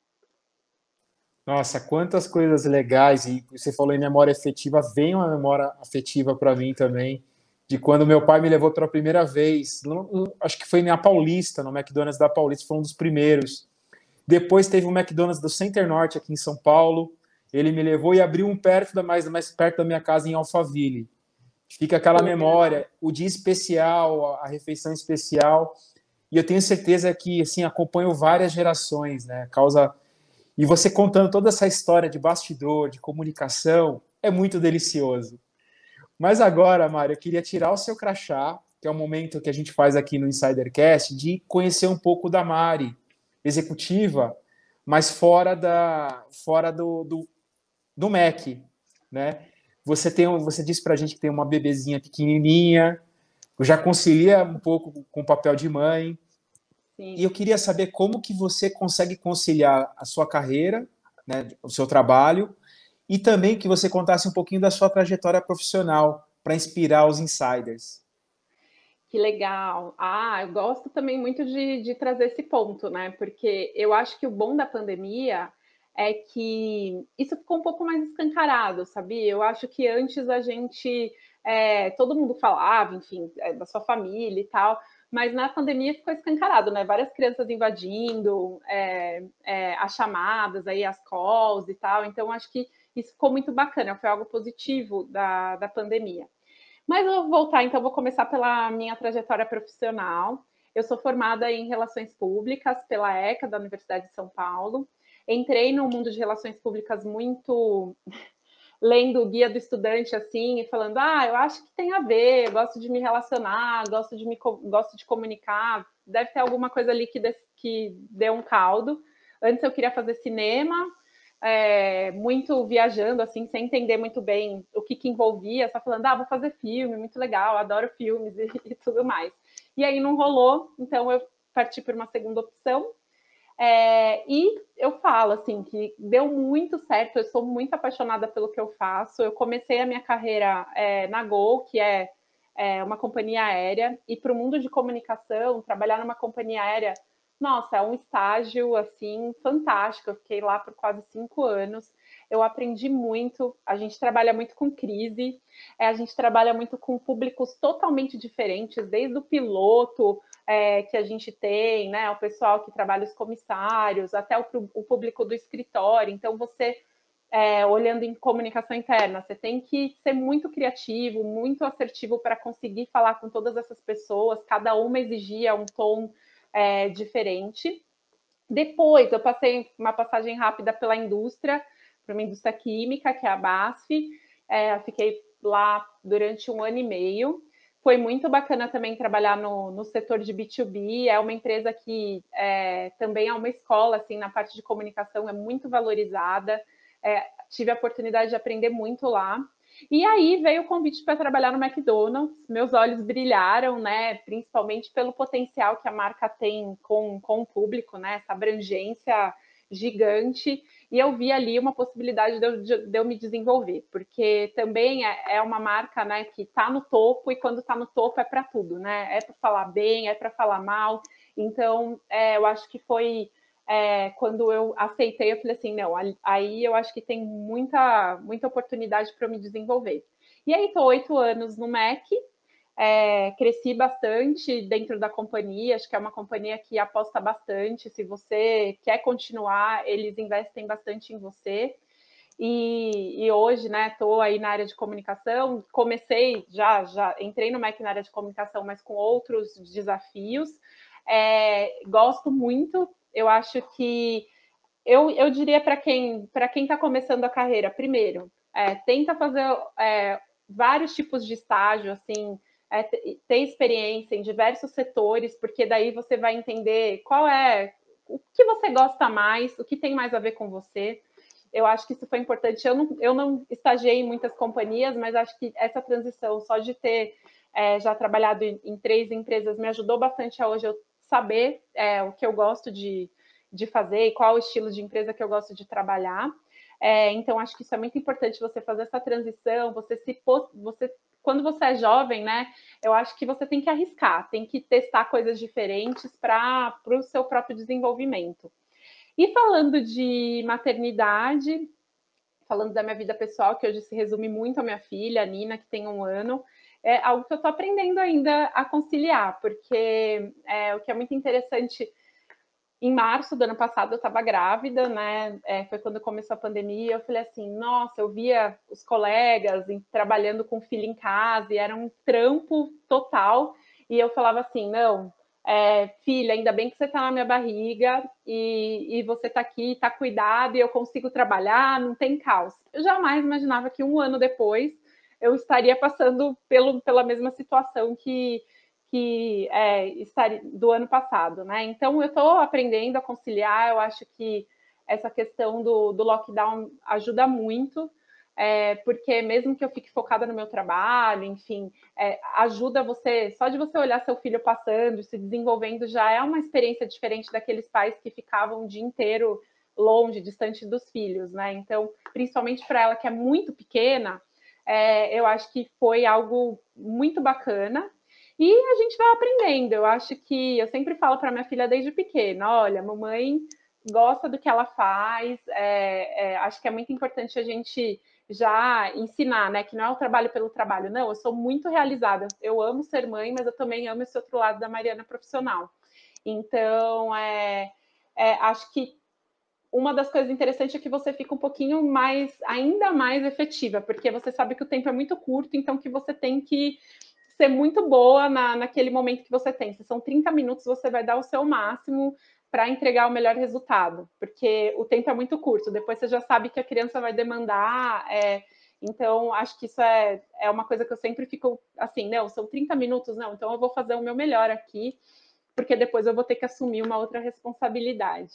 Nossa, quantas coisas legais, e você falou em memória afetiva, vem uma memória afetiva para mim também, de quando meu pai me levou pela primeira vez, acho que foi na Paulista, no McDonald's da Paulista, foi um dos primeiros. Depois teve o McDonald's do Center Norte aqui em São Paulo, ele me levou e abriu um perto da, mais, mais perto da minha casa em Alphaville. Fica aquela memória, o dia especial, a refeição especial, e eu tenho certeza que assim acompanho várias gerações, né? Causa E você contando toda essa história de bastidor, de comunicação, é muito delicioso. Mas agora, Mário, eu queria tirar o seu crachá, que é o momento que a gente faz aqui no Insidercast, de conhecer um pouco da Mari, executiva, mas fora, da, fora do, do, do Mac, né? Você, tem, você disse para a gente que tem uma bebezinha pequenininha, já concilia um pouco com o papel de mãe. Sim. E eu queria saber como que você consegue conciliar a sua carreira, né, o seu trabalho, e também que você contasse um pouquinho da sua trajetória profissional para inspirar os insiders. Que legal. Ah, eu gosto também muito de, de trazer esse ponto, né? Porque eu acho que o bom da pandemia é que isso ficou um pouco mais escancarado, sabia? Eu acho que antes a gente, é, todo mundo falava, enfim, é, da sua família e tal, mas na pandemia ficou escancarado, né? Várias crianças invadindo é, é, as chamadas, aí, as calls e tal, então acho que isso ficou muito bacana, foi algo positivo da, da pandemia. Mas eu vou voltar, então, vou começar pela minha trajetória profissional. Eu sou formada em Relações Públicas pela ECA, da Universidade de São Paulo. Entrei no mundo de relações públicas muito lendo o guia do estudante assim e falando, ah, eu acho que tem a ver, gosto de me relacionar, gosto de me gosto de comunicar, deve ter alguma coisa ali que, de, que deu um caldo. Antes eu queria fazer cinema, é, muito viajando, assim, sem entender muito bem o que, que envolvia, só falando, ah, vou fazer filme, muito legal, adoro filmes e, e tudo mais. E aí não rolou, então eu parti por uma segunda opção. É, e eu falo assim que deu muito certo, eu sou muito apaixonada pelo que eu faço. Eu comecei a minha carreira é, na Gol, que é, é uma companhia aérea, e para o mundo de comunicação, trabalhar numa companhia aérea, nossa, é um estágio assim fantástico. Eu fiquei lá por quase cinco anos. Eu aprendi muito. A gente trabalha muito com crise, é, a gente trabalha muito com públicos totalmente diferentes, desde o piloto é, que a gente tem, né, o pessoal que trabalha os comissários, até o, o público do escritório. Então, você, é, olhando em comunicação interna, você tem que ser muito criativo, muito assertivo para conseguir falar com todas essas pessoas, cada uma exigia um tom é, diferente. Depois, eu passei uma passagem rápida pela indústria, para uma indústria química, que é a BASF, é, fiquei lá durante um ano e meio. Foi muito bacana também trabalhar no, no setor de B dois B, é uma empresa que é, também é uma escola, assim, na parte de comunicação, é muito valorizada, é, tive a oportunidade de aprender muito lá. E aí veio o convite para trabalhar no McDonald's, meus olhos brilharam, né, principalmente pelo potencial que a marca tem com, com o público, né, essa abrangência gigante, e eu vi ali uma possibilidade de eu, de eu me desenvolver, porque também é, é uma marca, né, que está no topo, e quando está no topo é para tudo, né, é para falar bem, é para falar mal, então é, eu acho que foi... É, quando eu aceitei, eu falei assim, não, aí eu acho que tem muita, muita oportunidade para eu me desenvolver. E aí estou oito anos no Mac, é, cresci bastante dentro da companhia, acho que é uma companhia que aposta bastante, se você quer continuar, eles investem bastante em você. E, e hoje, né, estou aí na área de comunicação, comecei, já, já entrei no Mac na área de comunicação, mas com outros desafios. É, gosto muito, eu acho que eu, eu diria para quem para quem está começando a carreira, primeiro, é, tenta fazer é, vários tipos de estágio, assim, é, ter experiência em diversos setores, porque daí você vai entender qual é o que você gosta mais, o que tem mais a ver com você. Eu acho que isso foi importante. Eu não, eu não estagiei em muitas companhias, mas acho que essa transição, só de ter é, já trabalhado em, em três empresas, me ajudou bastante a hoje eu saber é, o que eu gosto de, de fazer e qual o estilo de empresa que eu gosto de trabalhar. É, então, acho que isso é muito importante, você fazer essa transição, você se você quando você é jovem, né? Eu acho que você tem que arriscar, tem que testar coisas diferentes para o seu próprio desenvolvimento. E falando de maternidade, falando da minha vida pessoal, que hoje se resume muito à minha filha, a Nina, que tem um ano, é algo que eu estou aprendendo ainda a conciliar, porque é, o que é muito interessante, em março do ano passado eu estava grávida, né? É, foi quando começou a pandemia, eu falei assim, nossa, eu via os colegas em, trabalhando com filho em casa, e era um trampo total, e eu falava assim, não, é, filha, ainda bem que você está na minha barriga e, e você está aqui, está cuidado e eu consigo trabalhar, não tem caos. Eu jamais imaginava que um ano depois eu estaria passando pelo, pela mesma situação que, que é, estaria, do ano passado, né? Então, eu estou aprendendo a conciliar, eu acho que essa questão do, do lockdown ajuda muito, é, porque mesmo que eu fique focada no meu trabalho, enfim, é, ajuda você, só de você olhar seu filho passando, se desenvolvendo, já é uma experiência diferente daqueles pais que ficavam o dia inteiro longe, distante dos filhos, né? Então, principalmente para ela que é muito pequena, é, eu acho que foi algo muito bacana. E a gente vai aprendendo. Eu acho que eu sempre falo para minha filha desde pequena, olha, mamãe gosta do que ela faz. É, é, acho que é muito importante a gente já ensinar, né? Que não é o trabalho pelo trabalho. Não, eu sou muito realizada. Eu amo ser mãe, mas eu também amo esse outro lado da Mariana profissional. Então, é, é, acho que uma das coisas interessantes é que você fica um pouquinho mais, ainda mais efetiva, porque você sabe que o tempo é muito curto, então que você tem que ser muito boa na, naquele momento que você tem. Se são trinta minutos, você vai dar o seu máximo para entregar o melhor resultado, porque o tempo é muito curto, depois você já sabe que a criança vai demandar, é, então acho que isso é, é uma coisa que eu sempre fico assim, não, são trinta minutos, não, então eu vou fazer o meu melhor aqui, porque depois eu vou ter que assumir uma outra responsabilidade.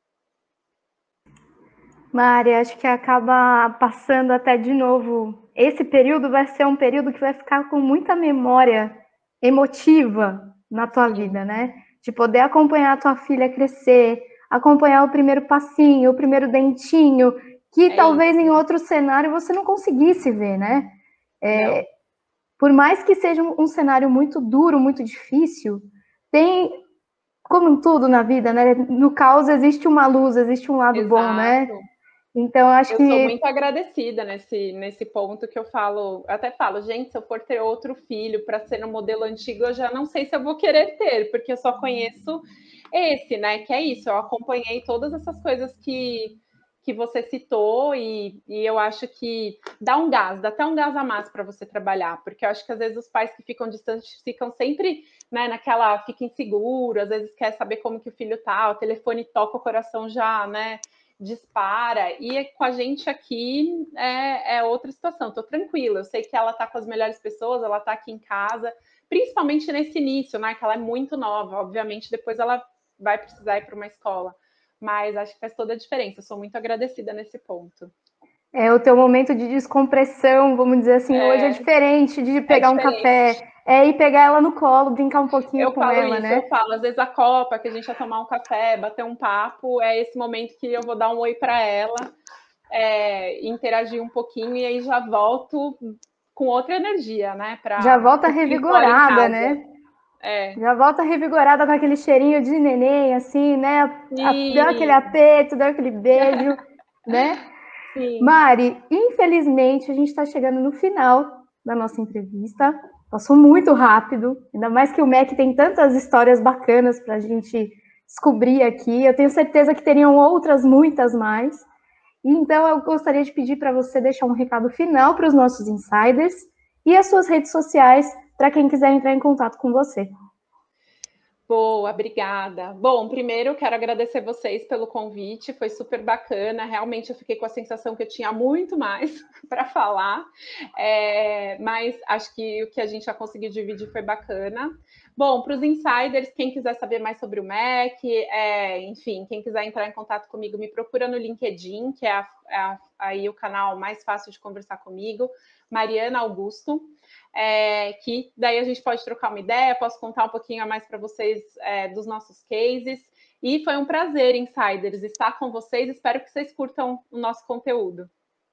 Mari, acho que acaba passando até de novo. Esse período vai ser um período que vai ficar com muita memória emotiva na tua Sim. vida, né? De poder acompanhar a tua filha crescer, acompanhar o primeiro passinho, o primeiro dentinho, que é talvez isso. Em outro cenário você não conseguisse ver, né? É, por mais que seja um, um cenário muito duro, muito difícil, tem, como em tudo na vida, né? No caos existe uma luz, existe um lado Exato. Bom, né? Então, acho eu que... sou muito agradecida nesse, nesse ponto que eu falo, eu até falo, gente, se eu for ter outro filho para ser no modelo antigo, eu já não sei se eu vou querer ter, porque eu só conheço esse, né? Que é isso, eu acompanhei todas essas coisas que, que você citou e, e eu acho que dá um gás, dá até um gás a mais para você trabalhar, porque eu acho que às vezes os pais que ficam distantes ficam sempre, né, naquela, fica inseguro, às vezes quer saber como que o filho tá, o telefone toca, o coração já, né, dispara, e com a gente aqui é, é outra situação, tô tranquila, eu sei que ela tá com as melhores pessoas, ela tá aqui em casa, principalmente nesse início, né, que ela é muito nova, obviamente depois ela vai precisar ir para uma escola, mas acho que faz toda a diferença, eu sou muito agradecida nesse ponto. É o teu momento de descompressão, vamos dizer assim, é, hoje é diferente de pegar é diferente. um café, é ir pegar ela no colo, brincar um pouquinho eu com ela, isso, né? Eu falo, às vezes a Copa, que a gente vai tomar um café, bater um papo, é esse momento que eu vou dar um oi para ela, é, interagir um pouquinho e aí já volto com outra energia, né? Pra, já volta revigorada, né? É. Já volta revigorada com aquele cheirinho de neném, assim, né? A, deu aquele aperto, deu aquele beijo, né? Sim. Mari, infelizmente a gente está chegando no final da nossa entrevista. Passou muito rápido, ainda mais que o M E C tem tantas histórias bacanas para a gente descobrir aqui. Eu tenho certeza que teriam outras, muitas mais. Então eu gostaria de pedir para você deixar um recado final para os nossos insiders e as suas redes sociais para quem quiser entrar em contato com você. Boa, obrigada. Bom, primeiro eu quero agradecer vocês pelo convite, foi super bacana. Realmente eu fiquei com a sensação que eu tinha muito mais para falar, é, mas acho que o que a gente já conseguiu dividir foi bacana. Bom, para os insiders, quem quiser saber mais sobre o M E C, é, enfim, quem quiser entrar em contato comigo, me procura no LinkedIn, que é a, a, aí o canal mais fácil de conversar comigo, Mariana Augusto. É, que daí a gente pode trocar uma ideia, posso contar um pouquinho a mais para vocês é, dos nossos cases. E foi um prazer, insiders, estar com vocês. Espero que vocês curtam o nosso conteúdo.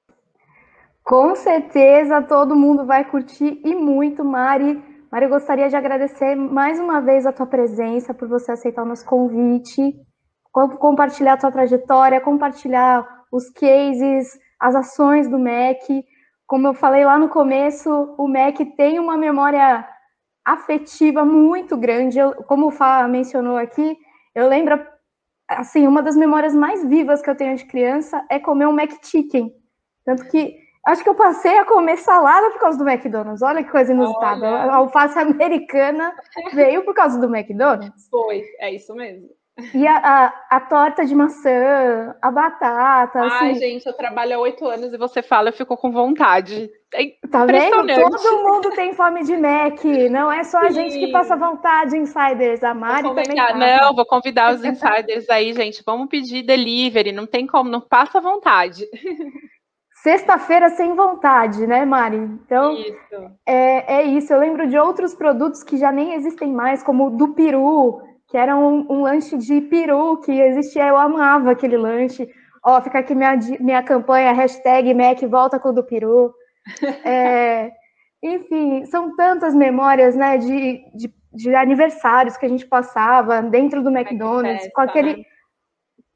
Com certeza, todo mundo vai curtir e muito, Mari. Mari, eu gostaria de agradecer mais uma vez a tua presença, por você aceitar o nosso convite, compartilhar a tua trajetória, compartilhar os cases, as ações do M E C. Como eu falei lá no começo, o M E C tem uma memória afetiva muito grande. Eu, como o Fá mencionou aqui, eu lembro, assim, uma das memórias mais vivas que eu tenho de criança é comer um Mac Chicken. Tanto que acho que eu passei a comer salada por causa do McDonald's. Olha que coisa inusitada. Olha. A alface americana veio por causa do McDonald's. Foi, é isso mesmo. E a, a, a torta de maçã, a batata. Ai, assim... gente, eu trabalho há oito anos e você fala, eu fico com vontade. É tá vendo? Todo mundo tem fome de Mac. Não é só a Sim. gente que passa vontade, insiders. A Mari também passa. Não, vou convidar os insiders aí, gente. Vamos pedir delivery. Não tem como, não passa vontade. Sexta-feira sem vontade, né, Mari? Então, isso. É, é isso. Eu lembro de outros produtos que já nem existem mais, como o do peru, que era um, um lanche de peru que existia. Eu amava aquele lanche. Ó, fica aqui minha, minha campanha, hashtag Mac volta com o do peru. É, enfim, são tantas memórias, né, de, de, de aniversários que a gente passava dentro do McDonald's, com aquele...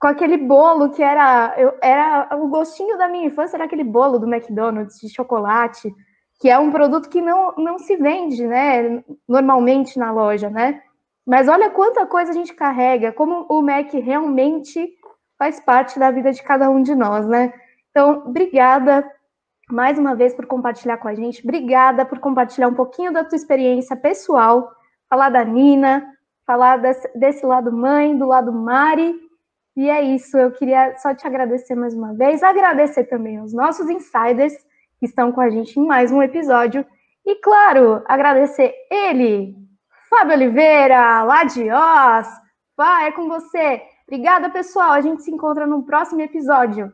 com aquele bolo que era, eu, era o gostinho da minha infância, era aquele bolo do McDonald's de chocolate, que é um produto que não, não se vende, né, normalmente na loja, né? Mas olha quanta coisa a gente carrega, como o Mac realmente faz parte da vida de cada um de nós, né? Então, obrigada mais uma vez por compartilhar com a gente, obrigada por compartilhar um pouquinho da tua experiência pessoal, falar da Nina, falar desse, desse lado mãe, do lado Mari, e é isso, eu queria só te agradecer mais uma vez, agradecer também aos nossos insiders que estão com a gente em mais um episódio, e claro, agradecer ele, Fábio Oliveira, lá de Oz, Fá, é com você. Obrigada, pessoal, a gente se encontra no próximo episódio.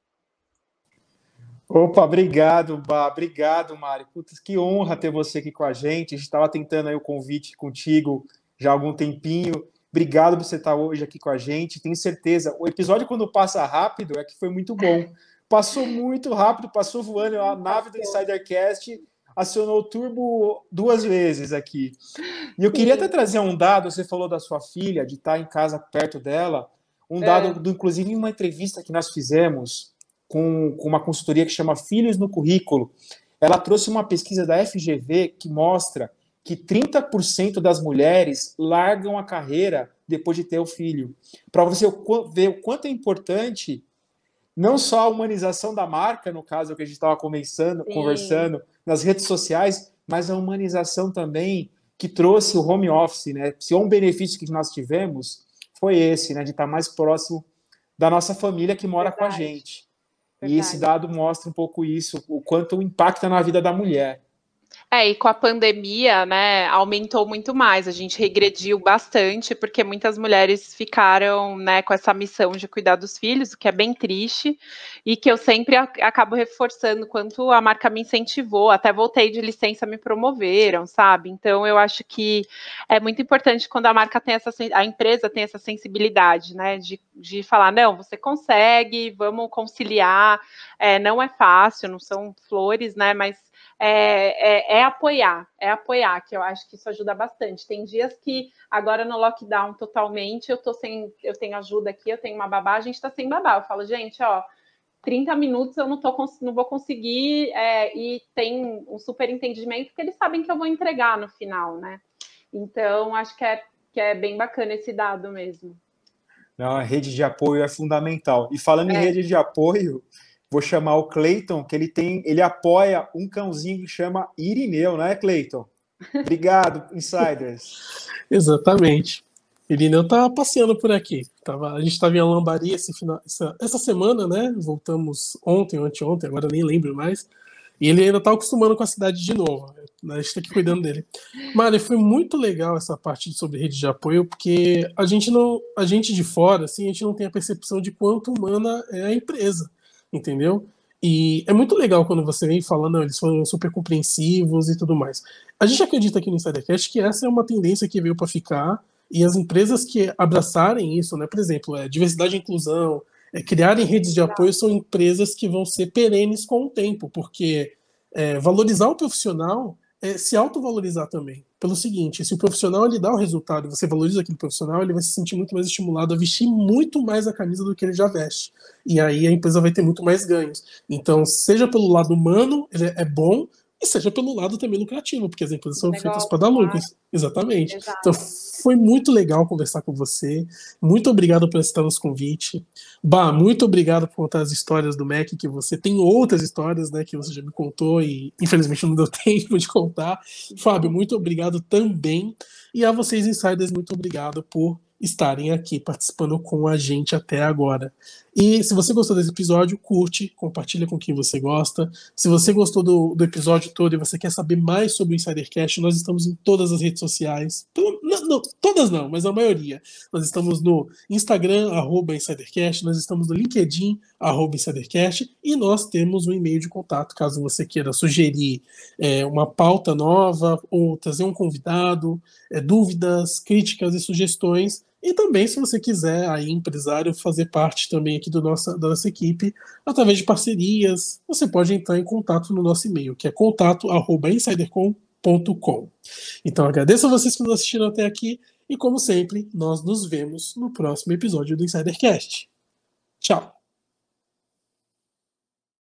Opa, obrigado, Bá, obrigado, Mari. Putz, que honra ter você aqui com a gente. A gente estava tentando aí o convite contigo já há algum tempinho. Obrigado por você estar hoje aqui com a gente. Tenho certeza, o episódio quando passa rápido é que foi muito bom. Passou muito rápido, passou voando. A nave do InsiderCast acionou o turbo duas vezes aqui. E eu queria até trazer um dado, você falou da sua filha, de estar em casa perto dela, um dado, é. do, inclusive em uma entrevista que nós fizemos com, com uma consultoria que chama Filhos no Currículo, ela trouxe uma pesquisa da F G V que mostra que trinta por cento das mulheres largam a carreira depois de ter o filho. Para você ver o quanto é importante não só a humanização da marca, no caso que a gente estava conversando, conversando nas redes sociais, mas a humanização também que trouxe o home office, né? Se um benefício que nós tivemos foi esse, né? De estar mais próximo da nossa família que mora Verdade. com a gente. Verdade. E esse dado mostra um pouco isso, o quanto impacta na vida da mulher. É, e com a pandemia, né, aumentou muito mais, a gente regrediu bastante, porque muitas mulheres ficaram, né, com essa missão de cuidar dos filhos, o que é bem triste, e que eu sempre acabo reforçando quanto a marca me incentivou, até voltei de licença, me promoveram, sabe? Então, eu acho que é muito importante quando a marca tem essa, a empresa tem essa sensibilidade, né, de, de falar, não, você consegue, vamos conciliar, é, não é fácil, não são flores, né, mas É, é, é apoiar, é apoiar, que eu acho que isso ajuda bastante. Tem dias que agora no lockdown totalmente, eu tô sem, eu tenho ajuda aqui, eu tenho uma babá, a gente tá sem babá. Eu falo, gente, ó, trinta minutos eu não, tô, não vou conseguir, é, e tem um super entendimento, porque eles sabem que eu vou entregar no final, né? Então, acho que é, que é bem bacana esse dado mesmo. Não, a rede de apoio é fundamental. E falando é. em rede de apoio, vou chamar o Cleiton, que ele tem, ele apoia um cãozinho que chama Irineu, não é, Cleiton? Obrigado, Insiders. Exatamente. Irineu tá passeando por aqui. Tava, a gente estava em Lambari esse final, essa, essa semana, né? Voltamos ontem ou anteontem, agora nem lembro mais. E ele ainda tá acostumando com a cidade de novo. A gente tá aqui cuidando dele. Mari, foi muito legal essa parte sobre rede de apoio, porque a gente não, a gente de fora, assim, a gente não tem a percepção de quanto humana é a empresa. Entendeu? E é muito legal quando você vem falando, não, eles foram super compreensivos e tudo mais. A gente acredita aqui no InsiderCast que essa é uma tendência que veio para ficar, e as empresas que abraçarem isso, né, por exemplo, é, diversidade e inclusão, é, criarem redes de apoio, são empresas que vão ser perenes com o tempo, porque é, valorizar o profissional é se autovalorizar também. Pelo seguinte, se o profissional ele dá o resultado e você valoriza aquele profissional, ele vai se sentir muito mais estimulado a vestir muito mais a camisa do que ele já veste. E aí a empresa vai ter muito mais ganhos. Então, seja pelo lado humano, ele é bom, e seja pelo lado também lucrativo, porque as empresas são Legal, feitas para dar lucros. Claro. Exatamente. Exato. Então, foi muito legal conversar com você. Muito obrigado por aceitar nosso convite. Bah, muito obrigado por contar as histórias do Mac, que você tem outras histórias, né, que você já me contou e infelizmente não deu tempo de contar. Fábio, muito obrigado também. E a vocês, Insiders, muito obrigado por estarem aqui participando com a gente até agora. E se você gostou desse episódio, curte, compartilha com quem você gosta. Se você gostou do, do episódio todo e você quer saber mais sobre o InsiderCast, nós estamos em todas as redes sociais. Não, não, todas não, mas a maioria. Nós estamos no Instagram, arroba InsiderCast, nós estamos no LinkedIn, arroba InsiderCast, e nós temos um e-mail de contato, caso você queira sugerir é, uma pauta nova ou trazer um convidado, é, dúvidas, críticas e sugestões. E também, se você quiser, aí, empresário, fazer parte também aqui do nossa, da nossa equipe, através de parcerias, você pode entrar em contato no nosso e-mail, que é contato arroba insidercom ponto com. Então, agradeço a vocês que nos assistiram até aqui, e como sempre, nós nos vemos no próximo episódio do InsiderCast. Tchau.